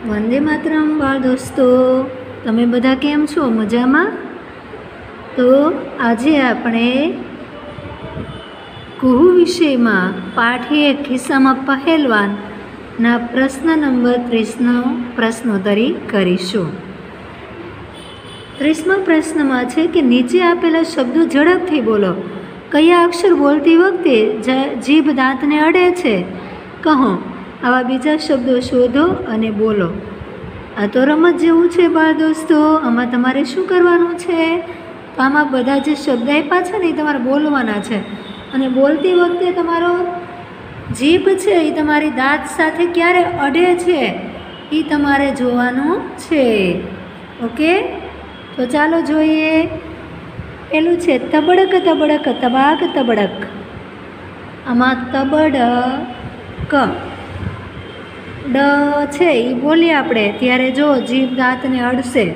વંદે માતરમ બાળ દોસ્તો, તમે બધા કેમ છો? મજામાં? તો આજે આપણે કુહુ વિષયમાં પાઠ 1 ખિસ્સામાં પહેલવાનના પ્રશ્ન નંબર 30નો પ્રશ્નોત્તરી કરીશું. 30મા પ્રશ્નમાં છે કે નીચે આપેલા શબ્દો ઝડપથી બોલો. કયા અક્ષર બોલતી વખતે જીભ દાંતને અડે છે? કહો. આવા બીજા શબ્દો શોધો અને બોલો. આ તો રમત જેવું છે બાળ દોસ્તો. આમાં તમારે શું કરવાનું છે? તો આમાં બધા જે શબ્દ આપ્યા છે ને એ તમારે બોલવાના છે, અને બોલતી વખતે તમારો જીભ છે એ તમારી દાંત સાથે ક્યારે અડે છે એ તમારે જોવાનું છે. ઓકે, તો ચાલો જોઈએ. પેલું છે તબડક તબડક તબાક તબડક. આમાં તબડક ડ છે એ બોલીએ આપણે ત્યારે જો જીભ દાંતને અડશે.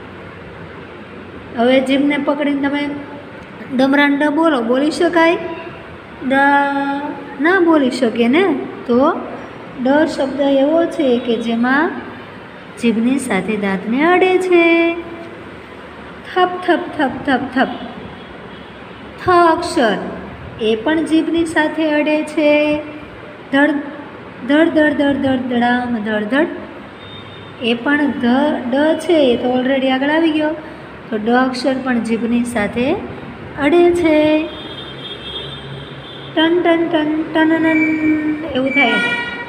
હવે જીભને પકડીને તમે ડમરાન ડ બોલો, બોલી શકાય? ડ ના બોલી શકે ને. તો ડ શબ્દ એવો છે કે જેમાં જીભની સાથે દાંતને અડે છે. થપ થપ થપ થપ થપ. થ અક્ષર એ પણ જીભની સાથે અડે છે. ધડ ધડ ધડ ધડ ધડ ધડામ ધડ. એ પણ ડ છે એ તો ઓલરેડી આગળ આવી ગયો. તો ડ અક્ષર પણ જીભની સાથે અડે છે. ટન ટન ટન ટનનન એવું થાય.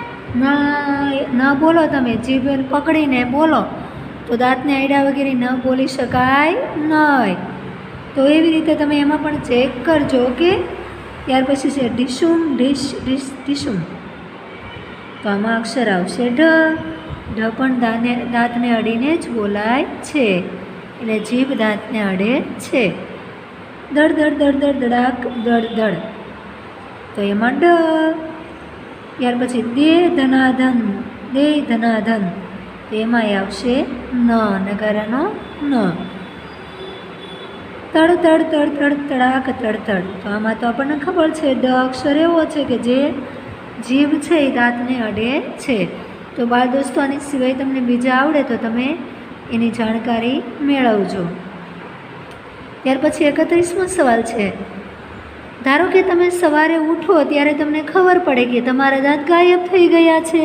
ન બોલો, તમે જીભ પકડીને બોલો તો દાંતને અડ્યા વગેરે ન બોલી શકાય નહીં. તો એવી રીતે તમે એમાં પણ ચેક કરજો. કે ત્યાર પછી છે ડીશુમ ડીશ ડીશ ડીશુમ. તો આમાં અક્ષર આવશે ઢ. ઢ પણ દાંતને અડીને જ બોલાય છે, એટલે જીભ દાંતને અડે છે. દડ દડ દડ દડ દડાક દડ દડ. તો એમાં ડ. ત્યાર પછી દે ધનાધન દે ધનાધન. તો એમાં આવશે ન, નગારાનો ન. તડ તડ તડ તડ તડાક તડ તડ. તો આમાં તો આપણને ખબર છે ડ અક્ષર એવો છે કે જે જીભ છે એ દાંતને અડે છે. તો બાળ દોસ્તો આની સિવાય તમને બીજા આવડે તો તમે એની જાણકારી મેળવજો. ત્યાર પછી 31મો સવાલ છે. ધારો કે તમે સવારે ઉઠો ત્યારે તમને ખબર પડે કે તમારા દાંત ગાયબ થઈ ગયા છે.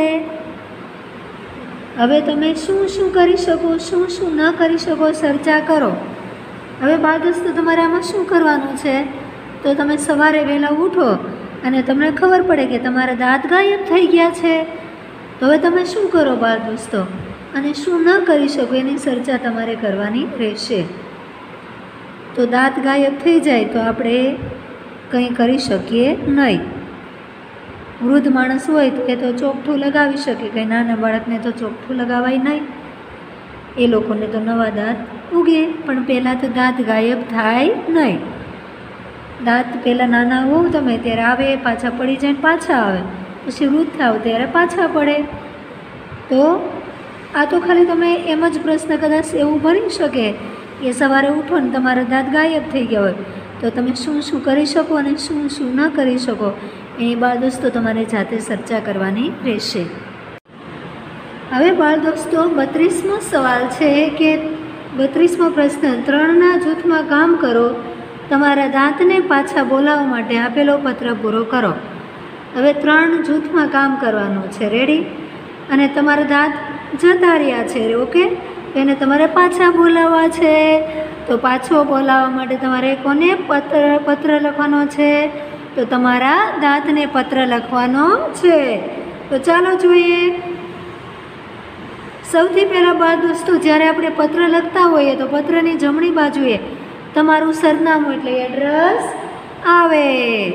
હવે તમે શું શું કરી શકો, શું શું ન કરી શકો, ચર્ચા કરો. હવે બાળ દોસ્તો તમારે આમાં શું કરવાનું છે? તો તમે સવારે વહેલા ઉઠો અને તમને ખબર પડે કે તમારા દાંત ગાયબ થઈ ગયા છે. તો હવે તમે શું કરો બાળ દોસ્તો, અને શું ન કરી શકો એની ચર્ચા તમારે કરવાની રહેશે. તો દાંત ગાયબ થઈ જાય તો આપણે કંઈ કરી શકીએ નહીં. વૃદ્ધ માણસ હોય તો એ તો ચોકઠું લગાવી શકે, કંઈ નાના બાળકને તો ચોકઠું લગાવાય નહીં. એ લોકોને તો નવા દાંત ઉગે, પણ પહેલાં તો દાંત ગાયબ થાય નહીં. દાંત પહેલાં નાના હોવ તમે ત્યારે આવે, પાછા પડી જાય, પાછા આવે. પછી વૃદ્ધ થાવ ત્યારે પાછા પડે. તો આ તો ખાલી તમે એમ જ પ્રશ્ન કદાચ એવું બની શકે કે સવારે ઉઠો ને તમારા દાંત ગાયબ થઈ ગયા હોય તો તમે શું શું કરી શકો અને શું શું ન કરી શકો એની બાળ દોસ્તો તમારે જાતે ચર્ચા કરવાની રહેશે. હવે બાળ દોસ્તો 32મો સવાલ છે કે 32મો પ્રશ્ન. 3ના જૂથમાં કામ કરો. તમારા દાંતને પાછા બોલાવવા માટે આપેલો પત્ર પૂરો કરો. હવે 3 જૂથમાં કામ કરવાનું છે. રેડી? અને તમારા દાંત જતા રહ્યા છે. ઓકે, એને તમારે પાછા બોલાવવા છે. તો પાછો બોલાવવા માટે તમારે કોને પત્ર લખવાનો છે? તો તમારા દાંતને પત્ર લખવાનો છે. તો ચાલો જોઈએ. સૌથી પહેલાં બાળ દોસ્તો જ્યારે આપણે પત્ર લખતા હોઈએ તો પત્રની જમણી બાજુએ તમારું સરનામું એટલે એડ્રેસ આવે.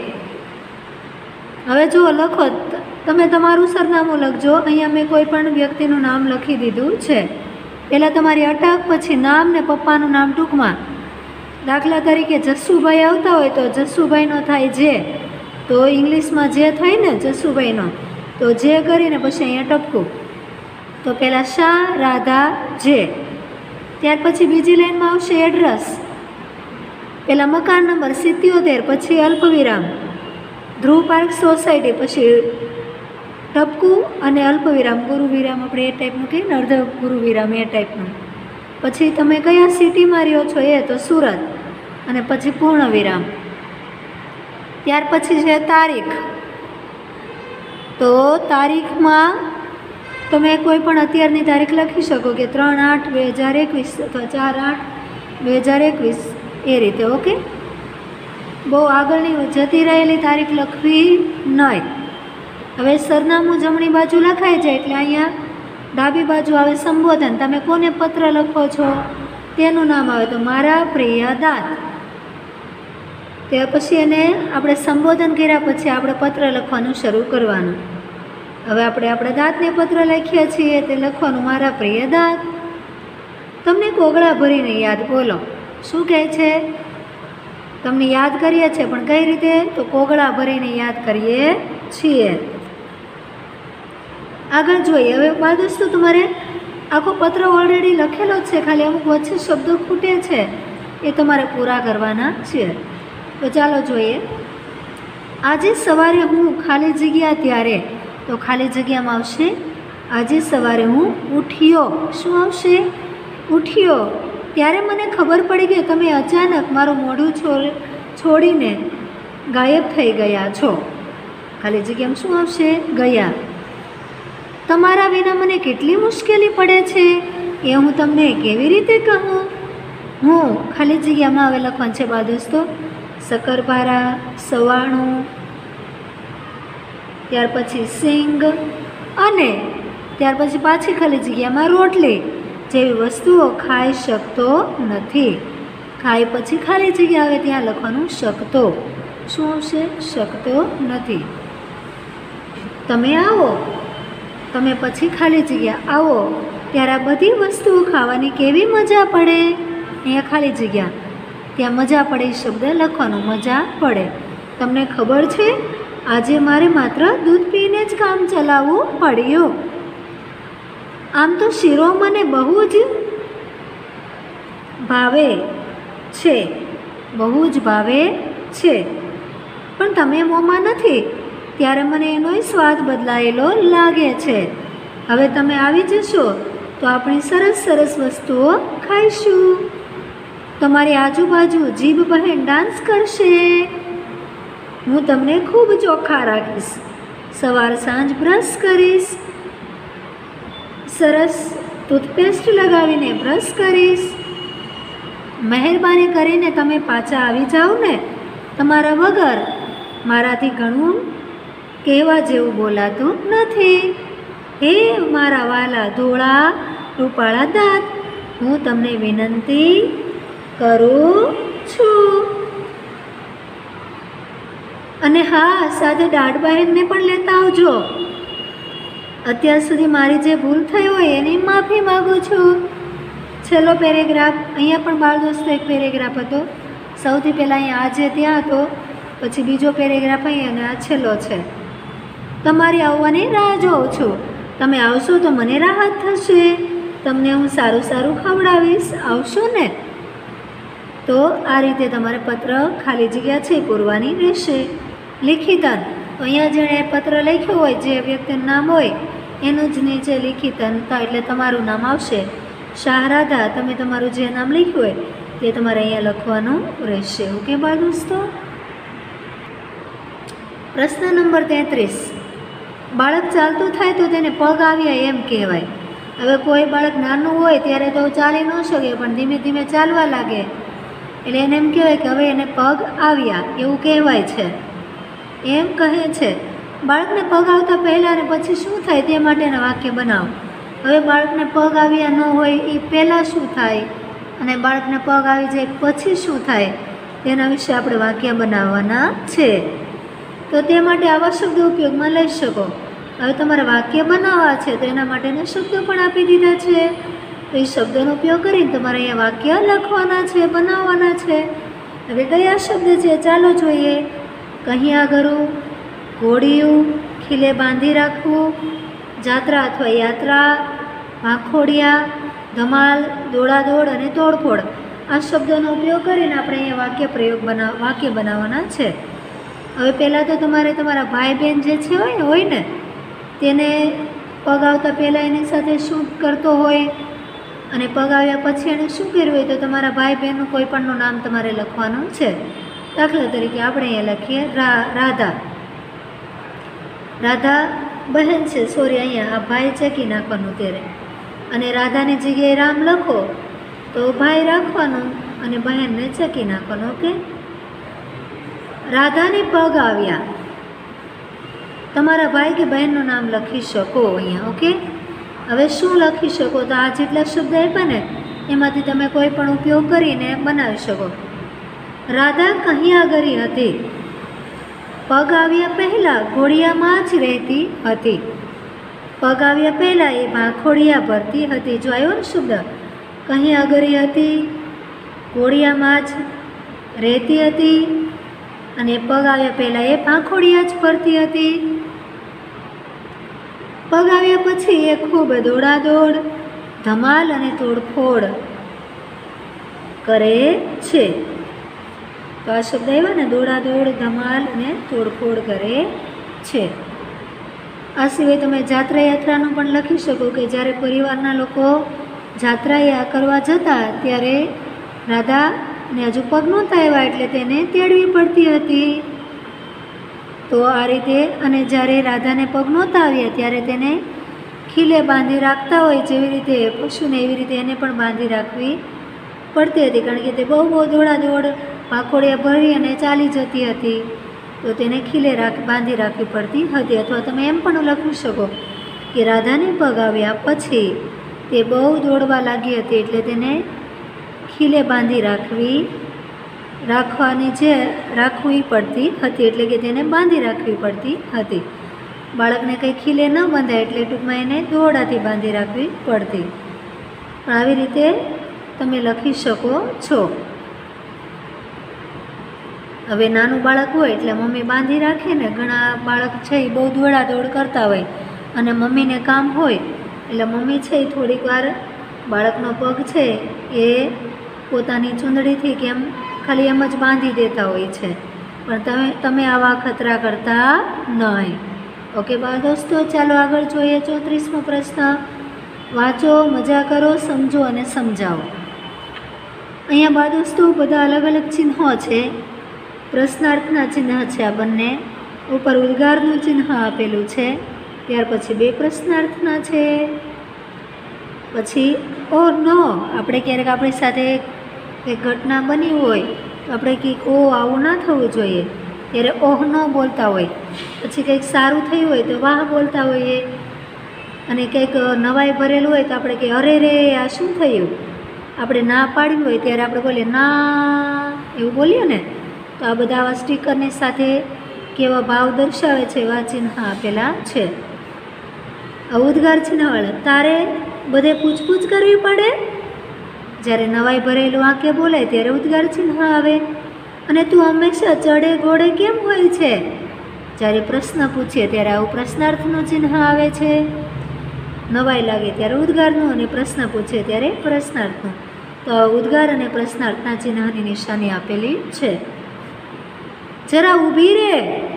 હવે જુઓ, લખો. તમે તમારું સરનામું લખજો. અહીંયા મેં કોઈ પણ વ્યક્તિનું નામ લખી દીધું છે. પહેલાં તમારી અટક, પછી નામ ને પપ્પાનું નામ ટૂંકમાં. દાખલા તરીકે જસ્સુભાઈ આવતા હોય તો જસ્સુભાઈનો થાય જે, તો ઇંગ્લિશમાં જે થાય ને જસ્સુભાઈનો, તો જે કરીને પછી અહીંયા ટપકું. તો પહેલાં શા રાધા જે. ત્યાર પછી બીજી લાઈનમાં આવશે એડ્રેસ. પહેલાં મકાન નંબર 77, પછી અલ્પવિરામ ધ્રુવ પાર્ક સોસાયટી, પછી ટપકું અને અલ્પવિરામ, ગુરુવિરામ આપણે એ ટાઈપનું કહીએ ને, અર્ધ ગુરુવિરામ એ ટાઈપનું. પછી તમે કયા સિટીમાં રહ્યો છો એ તો સુરત, અને પછી પૂર્ણ વિરામ. ત્યાર પછી છે તારીખ. તો તારીખમાં તમે કોઈ પણ અત્યારની તારીખ લખી શકો કે 3/8/2021 અથવા 4/8/2021 એ રીતે. ઓકે, બહુ આગળની જતી રહેલી તારીખ લખવી નહીં. હવે સરનામું જમણી બાજુ લખાય છે એટલે અહીંયા ડાબી બાજુ આવે સંબોધન. તમે કોને પત્ર લખો છો તેનું નામ આવે, તો મારા પ્રિય દાદ. ત્યાર પછી એને આપણે સંબોધન કર્યા પછી આપણે પત્ર લખવાનું શરૂ કરવાનું. હવે આપણે આપણા દાંતને પત્ર લખીએ છીએ તે લખવાનું મારા પ્રિય દાંત. તમને કોગળા ભરીને યાદ, બોલો શું કહે છે? તમને યાદ કરીએ છીએ પણ કઈ રીતે? તો કોગળા ભરીને યાદ કરીએ છીએ. આગળ જોઈએ. હવે બાળ દોસ્તો, તમારે આખો પત્ર ઓલરેડી લખેલો જ છે, ખાલી અમુક વચ્ચે શબ્દો ખૂટે છે એ તમારે પૂરા કરવાના છે. તો ચાલો જોઈએ. આજે સવારે હું ખાલી જગ્યા ત્યારે, તો ખાલી જગ્યામાં આવશે આજે સવારે હું ઉઠ્યો. શું આવશે? ઉઠ્યો. ત્યારે મને ખબર પડી કે તમે અચાનક મારું મોઢું છોડીને ગાયબ થઈ ગયા છો. ખાલી જગ્યામાં શું આવશે? ગયા. તમારા વિના મને કેટલી મુશ્કેલી પડે છે એ હું તમને કેવી રીતે કહું? હું ખાલી જગ્યામાં હવે લખવાનું છે બાળ દોસ્તો, શક્કરપારા, સવાણું, ત્યાર પછી સિંગ, અને ત્યાર પછી પાછી ખાલી જગ્યામાં રોટલી જેવી વસ્તુઓ ખાઈ શકતો નથી. ખાઈ પછી ખાલી જગ્યા આવે ત્યાં લખવાનું શકતો. શું આવશે? શકતો નથી. તમે આવો, તમે પછી ખાલી જગ્યા આવો ત્યારે આ બધી વસ્તુઓ ખાવાની કેવી મજા પડે. અહીંયા ખાલી જગ્યા, ત્યાં મજા પડે એ શબ્દ લખવાનો, મજા પડે. તમને ખબર છે આજે મારે માત્ર દૂધ પીને જ કામ ચલાવવું પડ્યું. આમ તો શીરો મને બહુ જ ભાવે છે, બહુ જ ભાવે છે, પણ તમે મોંમાં નથી ત્યારે મને એનોય સ્વાદ બદલાયેલો લાગે છે. હવે તમે આવી જશો તો આપણે સરસ સરસ વસ્તુઓ ખાઈશું. તમારી આજુબાજુ જીભ બહેન ડાન્સ કરશે. હું તમને ખૂબ ચોખ્ખા રાખીશ. સવાર સાંજ બ્રશ કરીશ. સરસ ટૂથપેસ્ટ લગાવીને બ્રશ કરીશ. મહેરબાની કરીને તમે પાછા આવી જાઓ ને, તમારા વગર મારાથી ઘણું કહેવા જેવું બોલાતું નથી. હે મારા વાલા ધોળા રૂપાળા દાંત, હું તમને વિનંતી કરું છું. અને હા, સાથે દાઢ બહેનને પણ લેતા આવજો. અત્યાર સુધી મારી જે ભૂલ થઈ હોય એની માફી માગું છું. છેલ્લો પેરેગ્રાફ અહીંયા પણ બાળ દોસ્તો એક પેરેગ્રાફ હતો. સૌથી પહેલાં અહીંયા આજે ત્યાં હતો, પછી બીજો પેરેગ્રાફ અહીં અને આ છેલ્લો છે. તમારી આવવાની રાહ જોઉં છું. તમે આવશો તો મને રાહત થશે. તમને હું સારું સારું ખવડાવીશ. આવશો ને? તો આ રીતે તમારે પત્ર ખાલી જગ્યા છે પૂરવાની રહેશે. લિખિતન, તો અહીંયા જેણે પત્ર લખ્યો હોય, જે વ્યક્તિનું નામ હોય એનું જ નીચે લિખિતન થાય એટલે તમારું નામ આવશે. શાહરાધા, તમે તમારું જે નામ લખ્યું હોય તે તમારે અહીંયા લખવાનું રહેશે. ઓકે બાળ દોસ્તો. પ્રશ્ન નંબર 33. બાળક ચાલતું થાય તો તેને પગ આવ્યા એમ કહેવાય. હવે કોઈ બાળક નાનું હોય ત્યારે તો ચાલી ન શકે, પણ ધીમે ધીમે ચાલવા લાગે એટલે એને એમ કહેવાય કે હવે એને પગ આવ્યા એવું કહેવાય છે, એમ કહે છે. બાળકને પગ આવતા પહેલાં અને પછી શું થાય તે માટેના વાક્ય બનાવો. હવે બાળકને પગ આવ્યા ન હોય એ પહેલાં શું થાય અને બાળકને પગ આવી જાય પછી શું થાય તેના વિશે આપણે વાક્ય બનાવવાના છે. તો તે માટે આવા શબ્દો ઉપયોગમાં લઈ શકો. હવે તમારે વાક્ય બનાવવા છે તો એના માટેના શબ્દો પણ આપી દીધા છે. તો એ શબ્દોનો ઉપયોગ કરીને તમારે અહીંયા વાક્ય લખવાના છે, બનાવવાના છે. હવે કયા શબ્દ છે ચાલો જોઈએ. કહ્યા કરું, ઘોડિયું, ખીલે બાંધી રાખવું, જાત્રા અથવા યાત્રા, વાંખોડિયા, ધમાલ, દોડાદોડ અને તોડફોડ. આ શબ્દોનો ઉપયોગ કરીને આપણે અહીંયા વાક્ય બનાવવાના છે. હવે પહેલાં તો તમારે તમારા ભાઈ બહેન જે છે હોય ને તેને પગ આવતા પહેલાં એની સાથે શું કરતો હોય અને પગ આવ્યા પછી એણે શું કર્યું હોય, તો તમારા ભાઈ બહેનનું કોઈ પણનું નામ તમારે લખવાનું છે. દાખલા તરીકે આપણે અહીંયા લખીએ રાધા. રાધા બહેન છે, સોરી અહીંયા આ ભાઈ ચેકી નાખવાનું ત્યારે, અને રાધાની જગ્યાએ રામ લખો તો ભાઈ રાખવાનું અને બહેનને ચેકી નાખવાનું. ઓકે, રાધાને પગ આવ્યા. તમારા ભાઈ કે બહેનનું નામ લખી શકો અહીંયા. ઓકે, હવે શું લખી શકો, તો આ જેટલા શબ્દ આપ્યા ને એમાંથી તમે કોઈ પણ ઉપયોગ કરીને બનાવી શકો. રાધા કહિયા ગરી હતી. પગ આવ્યા પહેલાં ઘોડિયામાં જ રહેતી હતી. પગ આવ્યા પહેલાં એ ભાખોડિયા ભરતી હતી. જો આવ્યો ને શબ્દ, કહિયા ગરી હતી, ઘોડિયામાં જ રહેતી હતી, અને પગ આવ્યા પહેલાં એ ભાખોડિયા જ ભરતી હતી. પગ આવ્યા પછી એ ખૂબ દોડાદોડ, ધમાલ અને તોડફોડ કરે છે. તો આ શબ્દ આવ્યા ને, દોડાદોડ, ધમાલ અને તોડફોડ કરે છે. આ સિવાય તમે જાત્રા યાત્રાનું પણ લખી શકો કે જ્યારે પરિવારના લોકો જાત્રા કરવા જતા ત્યારે રાધાને હજુ પગ નહોતા આવ્યા એટલે તેને તેડવી પડતી હતી. તો આ રીતે, અને જ્યારે રાધાને પગ નહોતા આવ્યા ત્યારે તેને ખીલે બાંધી રાખતા હોય, જેવી રીતે પશુને એવી રીતે એને પણ બાંધી રાખવી પડતી હતી, કારણ કે તે બહુ દોડાદોડ ભાખોડિયા ભરી અને ચાલી જતી હતી. તો તેને ખીલે બાંધી રાખવી પડતી હતી. અથવા તમે એમ પણ લખી શકો કે રાધાને પગ આવ્યા પછી તે બહુ દોડવા લાગી હતી એટલે તેને ખીલે બાંધી રાખવી પડતી હતી, એટલે કે તેને બાંધી રાખવી પડતી હતી. બાળકને કંઈ ખીલે ન બાંધાય એટલે ટૂંકમાં એને દોરડાથી બાંધી રાખવી પડતી. પણ આવી રીતે તમે લખી શકો છો. હવે નાનું બાળક હોય એટલે મમ્મી બાંધી રાખે ને, ઘણા બાળક છે એ બહુ દોડાદોડ કરતા હોય અને મમ્મીને કામ હોય એટલે મમ્મી છે એ થોડીક વાર બાળકનો પગ છે એ પોતાની ચૂંદડીથી કેમ ખાલી એમ જ બાંધી દેતા હોય છે, પણ તમે આવા ખતરા કરતા નહીં. ઓકે બાળ દોસ્તો, ચાલો આગળ જોઈએ. 34મો પ્રશ્ન, વાંચો, મજા કરો, સમજો અને સમજાવો. અહીંયા બાળ દોસ્તો બધા અલગ અલગ ચિહ્નો છે. પ્રશ્નાર્થના ચિહ્ન છે આ બંને. ઉપર ઉદ્ગારનું ચિહ્ન આપેલું છે, ત્યાર પછી બે પ્રશ્નાર્થના છે. પછી ઓ નો, આપણે ક્યારેક આપણી સાથે કંઈક ઘટના બની હોય તો આપણે કંઈક ઓ આવું ના થવું જોઈએ ત્યારે ઓહ નો બોલતા હોય. પછી કંઈક સારું થયું હોય તો વાહ બોલતા હોઈએ, અને કંઈક નવાઈ ભરેલું હોય તો આપણે કંઈ અરે રે આ શું થયું, આપણે ના પાડ્યું હોય ત્યારે આપણે બોલીએ ના, એવું બોલીએ ને. તો આ બધા આવા સ્ટીકરની સાથે કેવા ભાવ દર્શાવે છે એવા ચિહ્ન આપેલા છે. ઉદ્ગાર ચિહ્નવાળા, તારે બધે પૂછપૂછ કરવી પડે. જ્યારે નવાઈ ભરેલું વાક્ય બોલાય ત્યારે ઉદ્ગાર ચિહ્ન આવે. અને તું હંમેશા ચડે ઘોડે કેમ હોય છે, જ્યારે પ્રશ્ન પૂછીએ ત્યારે આવું પ્રશ્નાર્થનું ચિહ્ન આવે છે. નવાઈ લાગે ત્યારે ઉદ્ગારનું, અને પ્રશ્ન પૂછે ત્યારે પ્રશ્નાર્થનું. તો ઉદ્ગાર અને પ્રશ્નાર્થના ચિહ્નની નિશાની આપેલી છે. જરા ઊભી રે,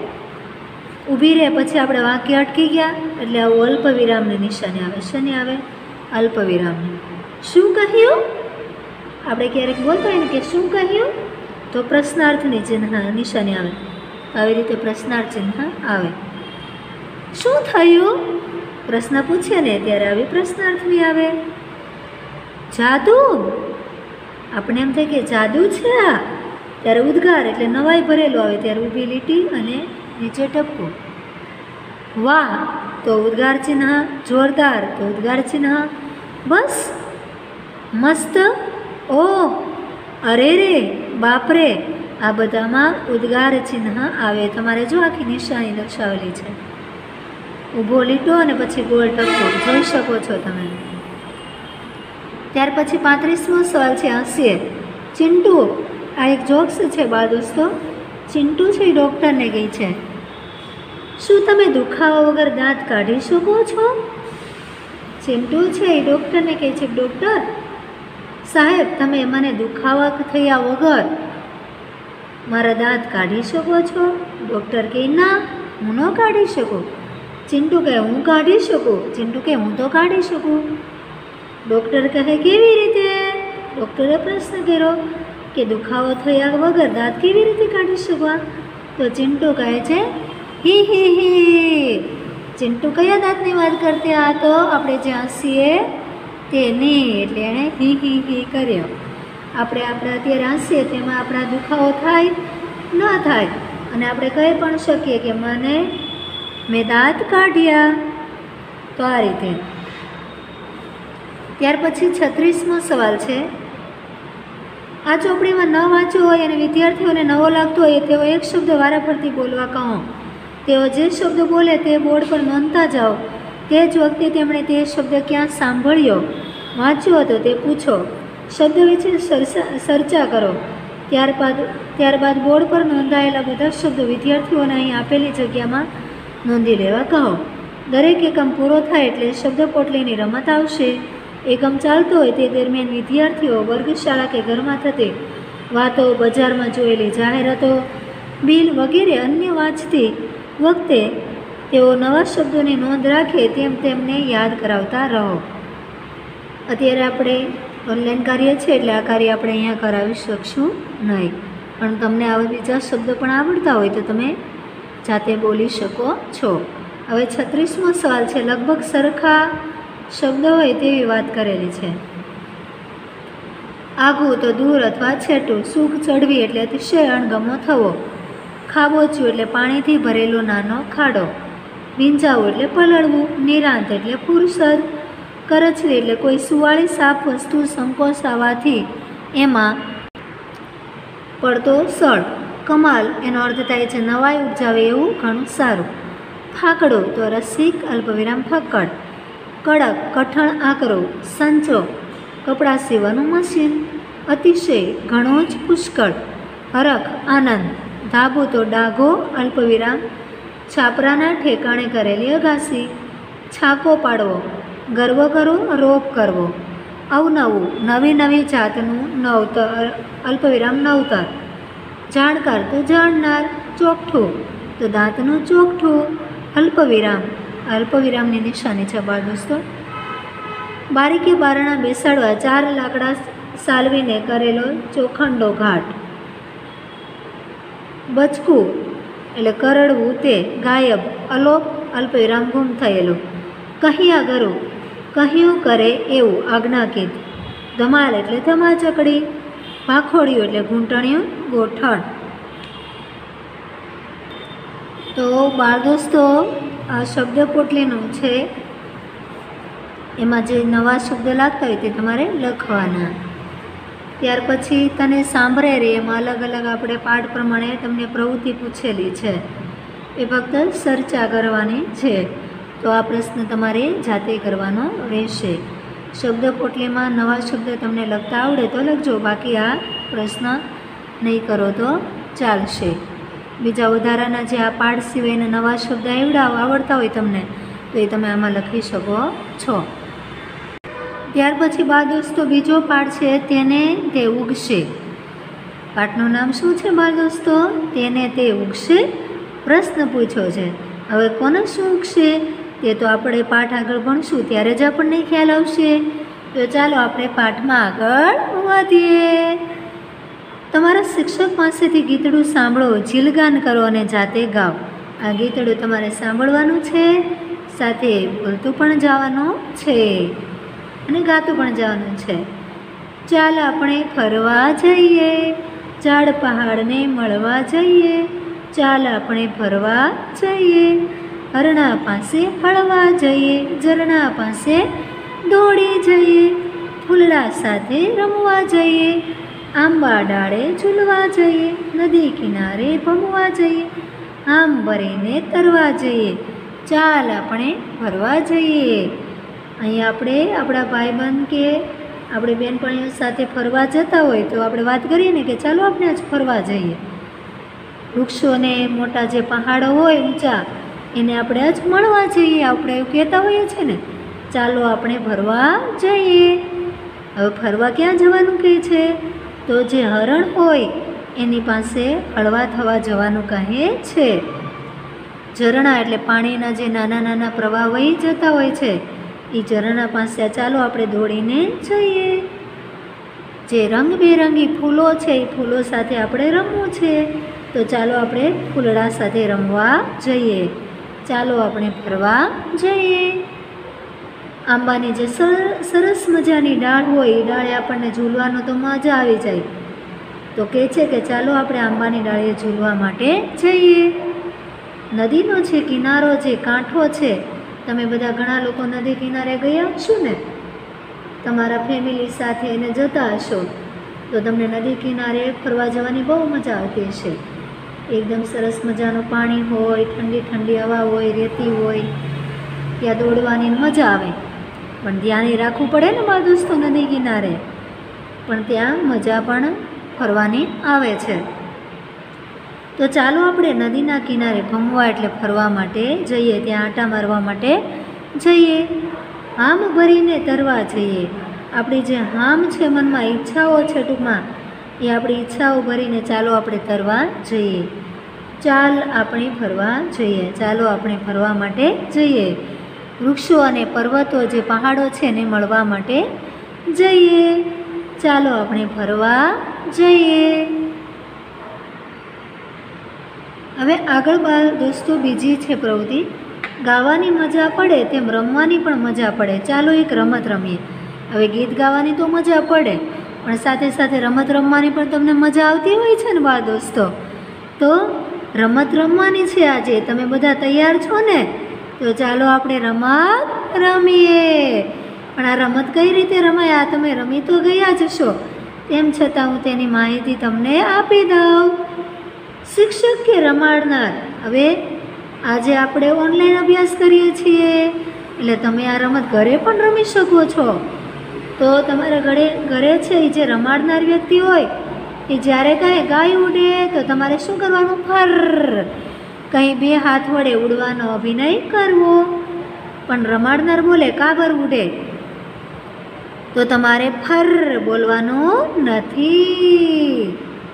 ઊભી રહે પછી આપણે વાક્ય અટકી ગયા એટલે આવું અલ્પ વિરામની નિશાની આવે. શેની આવે? અલ્પ વિરામની. શું કહ્યું, આપણે ક્યારેક બોલતા હોય ને કે શું કહ્યું, તો પ્રશ્નાર્થની ચિહ્ન નિશાની આવે. આવી રીતે પ્રશ્નાર્થ ચિહ્ન આવે. શું થયું, પ્રશ્ન પૂછે ને ત્યારે આવી પ્રશ્નાર્થની આવે. જાદુ, આપણે એમ થાય કે જાદુ છે આ, ત્યારે ઉદ્ગાર એટલે નવાઈ ભરેલું આવે ત્યારે ઊભી લીટી અને નીચે ટપકું. વાહ તો ઉદ્ગાર ચિહ્ન, જોરદાર તો ઉદ્ગાર ચિહ્ન, બસ, મસ્ત, ઓહ, અરે રે, બાપરે, આ બધામાં ઉદ્ગાર ચિહ્ન આવે. તમારે જો આખી નિશાની દર્શાવેલી છે. ઊભો લીટો અને પછી ગોળ ટપકો જોઈ શકો છો તમે. ત્યાર પછી 35મો સવાલ છે, હાસ્ય. ચિંટુ, આ એક જોક્સ છે બાળ દોસ્તો. ચિંટુ છે એ ડૉક્ટરને કહે છે, શું તમે દુખાવા વગર દાંત કાઢી શકો છો? ચિંટુ છે એ ડૉક્ટરને કહે છે, ડૉક્ટર સાહેબ તમે મને દુખાવા થયા વગર મારા દાંત કાઢી શકો છો? ડૉક્ટર કહે, ના, હું ન કાઢી શકું. चिंटू कहे हूँ काढ़ी शकूँ। चिंटू कहे हूँ तो काढ़ी शकूँ। डॉक्टर कहे केवी रीते? डॉक्टरे प्रश्न कर्यो कि दुखावो थया वगर दांत केवी रीते काढ़ी शकवा? तो चिंटू कहे छे ही ही ही। चिंटू कया दांतनी वात करते? आ तो आपणे जे हसीए तेनी, એટલે એણે ही ही ही કર્યો। આપણે અત્યારે હસીએ તેમાં આપણા દુખાવો થાય ન થાય, અને આપણે કહી પણ શકીએ કે મેં દાંત કાઢ્યા। તો આ રીતે। ત્યાર પછી 36મો સવાલ છે, આ ચોપડીમાં ન વાંચ્યો હોય અને વિદ્યાર્થીઓને નવો લાગતો હોય તેઓ એક શબ્દ વારાફરતી બોલવા કહો। તેઓ જે શબ્દ બોલે તે બોર્ડ પર નોંધતા જાઓ। તે જ વખતે તેમણે તે શબ્દ ક્યાં સાંભળ્યો, વાંચ્યો હતો તે પૂછો। શબ્દ વિશે ચર્ચા કરો। ત્યારબાદ બોર્ડ પર નોંધાયેલા બધા શબ્દો વિદ્યાર્થીઓને અહીં આપેલી જગ્યામાં નોંધી લેવા કહો। દરેક એકમ પૂરો થાય એટલે શબ્દ પોટલીની રમત આવશે। એકમ ચાલતો હોય તે દરમિયાન વિદ્યાર્થીઓ વર્ગશાળા કે ઘરમાં થતી વાતો, બજારમાં જોયેલી જાહેરાતો, બિલ વગેરે અન્ય વાંચતી વખતે તેઓ નવા શબ્દોની નોંધ રાખે તેમ તેમને યાદ કરાવતા રહો। અત્યારે આપણે ઓનલાઈન કાર્ય છે એટલે આ કાર્ય આપણે અહીંયા કરાવી શકશું નહીં, પણ તમને આવા બીજા શબ્દો પણ આવડતા હોય તો તમે જાતે બોલી શકો છો। હવે 36મો સવાલ છે, લગભગ સરખા શબ્દ હોય તેવી વાત કરેલી છે। આઘું તો દૂર અથવા છેટું, સુખ ચડવી એટલે અતિશય અણગમો થવો, ખાબોચ્યું એટલે પાણીથી ભરેલો નાનો ખાડો, ભીંજાવું એટલે પલળવું, નિરાંત એટલે ફુરસદ, કરચલી એટલે કોઈ સુવાળી સાફ વસ્તુ સંકોચાવાથી એમાં પડતો સળ, કમાલ એનો અર્થ થાય છે નવાઈ ઉપજાવે એવું ઘણું સારું, ફાકડો તો રસિક અલ્પવિરામ ફક્કડ, કડક કઠણ આકરો, સંચો કપડાં સીવાનું મશીન, અતિશય ઘણો જ પુષ્કળ, હરખ આનંદ, ધાબો તો ડાઘો અલ્પવિરામ છાપરાના ઠેકાણે કરેલી અગાસી, છાકો પાડવો ગર્વ કરો રોપ કરવો, અવનવું નવી નવી જાતનું નવતર અલ્પવિરામ નવતર, જાણકાર તો જાણનાર, ચોકઠું તો દાંતનું ચોકઠું, અલ્પવિરામની નિશાની છે બાળ દોસ્તો। બારીકે બારણા બેસાડવા 4 લાકડા સાલવીને કરેલો ચોખંડો ઘાટ, બચકું એટલે કરડવું તે, ગાયબ અલોપ અલ્પવિરામ ગુમ થયેલું, કહ્યા ગરું કહ્યું કરે એવું આજ્ઞાકીત, ધમાલ એટલે ધમાચકડી, ભાખોડિયું એટલે ઘૂંટણિયું ગોઠણ। તો બાળ દોસ્તો આ શબ્દ પોટલીનું છે, એમાં જે નવા શબ્દ લાગતા હોય તે તમારે લખવાના। ત્યાર પછી તને સાંભળે રે એમાં અલગ અલગ આપણે પાઠ પ્રમાણે તમને પ્રવૃત્તિ પૂછેલી છે, એ ફક્ત ચર્ચા કરવાની છે। તો આ પ્રશ્ન તમારે જાતે કરવાનો રહેશે। શબ્દ પોટલીમાં નવા શબ્દ તમને લખતા આવડે તો લખજો, બાકી આ પ્રશ્ન નહીં કરો તો ચાલશે। બીજા વધારાના જે આ પાઠ સિવાયના નવા શબ્દ આવડતા હોય તમને તો એ તમે આમાં લખી શકો છો। ત્યાર પછી બાળ દોસ્તો બીજો પાઠ છે, તેને તે ઉગશે। પાઠનું નામ શું છે બાળ દોસ્તો? તેને તે ઉગશે। પ્રશ્ન પૂછ્યો છે, હવે કોને શું ઉગશે તે તો આપણે પાઠ આગળ ભણશું ત્યારે જ આપણને ખ્યાલ આવશે। તો ચાલો આપણે પાઠમાં આગળ વધીએ। તમારા શિક્ષક પાસેથી ગીતડું સાંભળો, જીલગાન કરો અને જાતે ગાઓ। આ ગીતડું તમારે સાંભળવાનું છે, સાથે બોલતું પણ જવાનું છે અને ગાતું પણ જવાનું છે। ચાલ આપણે ફરવા જઈએ, ઝાડ પહાડને મળવા જઈએ, ચાલ આપણે ફરવા જઈએ, હરણા પાસે હળવા જઈએ, ઝરણા પાસે દોડી જઈએ, ફૂલડા સાથે રમવા જઈએ, આંબા ડાળે ઝૂલવા જઈએ, નદી કિનારે ભમવા જઈએ, આમ ભરીને તરવા જઈએ, ચાલ આપણે ફરવા જઈએ। અહીં આપણે આપણા ભાઈબંધ કે આપણે બહેનપણીઓ સાથે ફરવા જતા હોય તો આપણે વાત કરીએ ને કે ચાલો આપણે આજ ફરવા જઈએ। વૃક્ષોને મોટા જે પહાડો હોય ઊંચા એને આપણે આજ મળવા જઈએ, આપણે એવું કહેતા હોઈએ છીએ ને, ચાલો આપણે ફરવા જઈએ। હવે ફરવા ક્યાં જવાનું કહે છે? તો જે હરણ હોય એની પાસે હળવા થવા જવાનું કહે છે। ઝરણા એટલે પાણીના જે નાના નાના પ્રવાહ વહી જતા હોય છે એ ઝરણા પાસે ચાલો આપણે દોડીને જઈએ. જે રંગબેરંગી ફૂલો છે એ ફૂલો સાથે આપણે રમવું છે, તો ચાલો આપણે ફૂલડા સાથે રમવા જઈએ. ચાલો આપણે ફરવા જઈએ. આંબાની જે સરસ મજાની ડાળ હોય એ ડાળે આપણને ઝૂલવાનો તો મજા આવી જાય, તો કહે છે કે ચાલો આપણે આંબાની ડાળે ઝૂલવા માટે જઈએ. નદીનો જે કિનારો જે કાંઠો છે, તમે બધા ઘણા લોકો નદી કિનારે ગયા હશો ને, તમારા ફેમિલી સાથે એને જતા હશો, તો તમને નદી કિનારે ફરવા જવાની બહુ મજા આવતી હશે. એકદમ સરસ મજાનું પાણી હોય, ઠંડી ઠંડી હવા હોય, રેતી હોય, ત્યાં દોડવાની મજા આવે. પણ ધ્યાન એ રાખવું પડે ને મારા દોસ્તો, નદી કિનારે પણ ત્યાં મજા પણ ફરવાની આવે છે. તો ચાલો આપણે નદીના કિનારે ભમવા એટલે ફરવા માટે જઈએ, ત્યાં આંટા મારવા માટે જઈએ. હામ ભરીને તરવા જઈએ. આપણી જે હામ છે, મનમાં ઈચ્છાઓ છે ટૂંકમાં, એ આપણી ઈચ્છાઓ ભરીને ચાલો આપણે તરવા જઈએ. ચાલ આપણે ફરવા જઈએ. ચાલો આપણે ફરવા માટે જઈએ. વૃક્ષો અને પર્વતો જે પહાડો છે એને મળવા માટે જઈએ. ચાલો આપણે ફરવા જઈએ. હવે આગળ દોસ્તો બીજી છે પ્રવૃત્તિ, ગાવાની મજા પડે તેમ રમવાની પણ મજા પડે. ચાલો એક રમત રમીએ. હવે ગીત ગાવાની તો મજા પડે, પણ સાથે સાથે રમત રમવાની પણ તમને મજા આવતી હોય છે ને બાળ દોસ્તો. તો રમત રમવાની છે આજે. તમે બધા તૈયાર છો ને? તો ચાલો આપણે રમત રમીએ. પણ આ રમત કઈ રીતે રમાય આ તમે રમી તો ગયા જ હશો, તેમ છતાં હું તેની માહિતી તમને આપી દઉં. શિક્ષક કે રમાડનાર. હવે આજે આપણે ઓનલાઈન અભ્યાસ કરીએ છીએ, એટલે તમે આ રમત ઘરે પણ રમી શકો છો. તો તમારા ઘરે છે એ જે રમાડનાર વ્યક્તિ હોય એ જ્યારે કાંઈ ગાય ઉડે તો તમારે શું કરવાનું? ફર કંઈ બે હાથ વડે ઉડવાનો અભિનય કરવો. પણ રમાડનાર બોલે કાગર ઉડે તો તમારે ફર બોલવાનું નથી,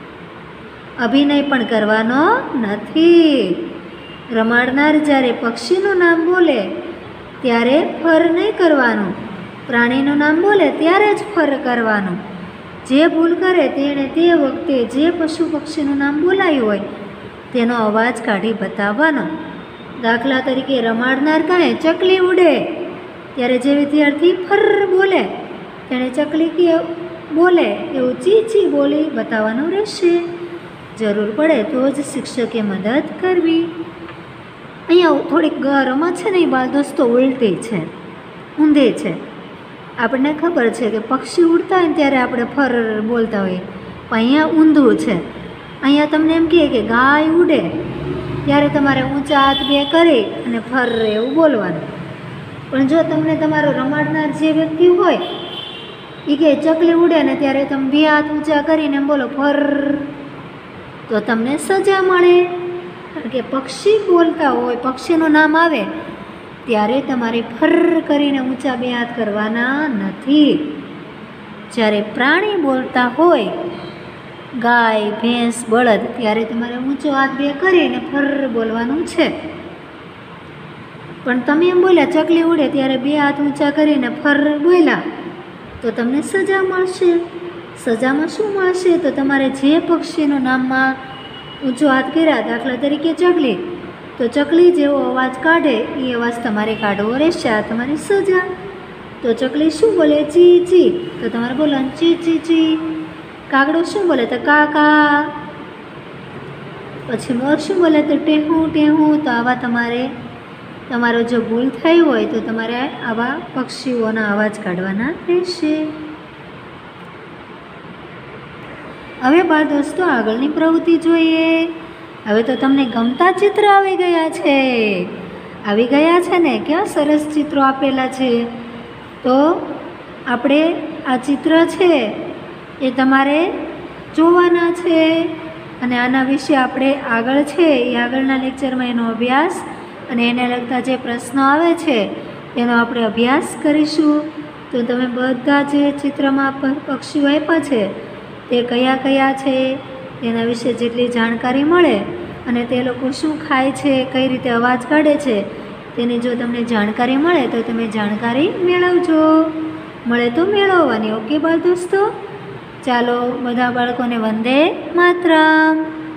અભિનય પણ કરવાનો નથી. રમાડનાર જ્યારે પક્ષીનું નામ બોલે ત્યારે ફર નહીં કરવાનું, પ્રાણીનું નામ બોલે ત્યારે જ ફર કરવાનું. જે ભૂલ કરે તેણે તે વખતે જે પશુ પક્ષીનું નામ બોલાયું હોય તેનો અવાજ કાઢી બતાવવાનો. દાખલા તરીકે રમાડનાર કહે ચકલી ઉડે, ત્યારે જે વિદ્યાર્થી ફર બોલે તેણે ચકલી કે બોલે એવું ચી ચી બોલી બતાવવાનું રહેશે. જરૂર પડે તો જ શિક્ષકે મદદ કરવી. અહીંયા થોડીક રમત છે ને એ બાળ દોસ્તો ઉલટી છે, ઊંધી છે. આપણને ખબર છે કે પક્ષી ઉડતા હોય ને ત્યારે આપણે ફર બોલતા હોઈએ, પણ અહીંયા ઊંધું છે. અહીંયા તમને એમ કહે કે ગાય ઉડે ત્યારે તમારે ઊંચા હાથ બે કરી અને ફર એવું બોલવાનું. પણ જો તમને તમારો રમાડનાર જે વ્યક્તિ હોય એ કે ચકલી ઉડે ને ત્યારે તમે બે હાથ ઊંચા કરીને એમ બોલો ફર, તો તમને સજા મળે. કારણ કે પક્ષી બોલતા હોય, પક્ષીનું નામ આવે ત્યારે તમારે ફર કરીને ઊંચા બે હાથ કરવાના નથી. જ્યારે પ્રાણી બોલતા હોય, ગાય ભેંસ બળદ, ત્યારે તમારે ઊંચો હાથ બે કરીને ફર બોલવાનું છે. પણ તમે એમ બોલ્યા ચકલી ઉડે ત્યારે બે હાથ ઊંચા કરીને ફર બોલ્યા તો તમને સજા મળશે. સજામાં શું મળશે? તો તમારે જે પક્ષીનું નામમાં ઊંચો હાથ કર્યા, દાખલા તરીકે ચકલી, તો ચકલી જેવો અવાજ કાઢે એ અવાજ તમારે કાઢવો રહેશે. આ તમારી સજા. તો ચકલી શું બોલે? ચી ચી, તો તમારે બોલવાનું ચી ચી ચી. કાગડો શું બોલે? તો કા કા. પછી મોર શું બોલે? તો ટેહું ટેહું. તો આવા તમારો જો ભૂલ થઈ હોય તો તમારે આવા પક્ષીઓના અવાજ કાઢવાના રહેશે. હવે બાળ દોસ્તો આગળની પ્રવૃત્તિ જોઈએ. હવે તો તમને ગમતા ચિત્ર આવી ગયા છે ને? કેવા સરસ ચિત્રો આપેલા છે. તો આપણે આ ચિત્ર છે એ તમારે જોવાના છે અને આના વિશે આપણે આગળ છે એ આગળના લેક્ચરમાં એનો અભ્યાસ અને એને લગતા જે પ્રશ્નો આવે છે એનો આપણે અભ્યાસ કરીશું. તો તમે બધા જે ચિત્રમાં પક્ષીઓ આપ્યા છે તે કયા કયા છે તેના વિશે જેટલી જાણકારી મળે અને તે લોકો શું ખાય છે, કઈ રીતે અવાજ કાઢે છે, તેની જો તમને જાણકારી મળે તો તમે જાણકારી મેળવજો. મળે તો મેળવવાની. ઓકે બાળ દોસ્તો, ચાલો બધા બાળકોને વંદે માતરમ.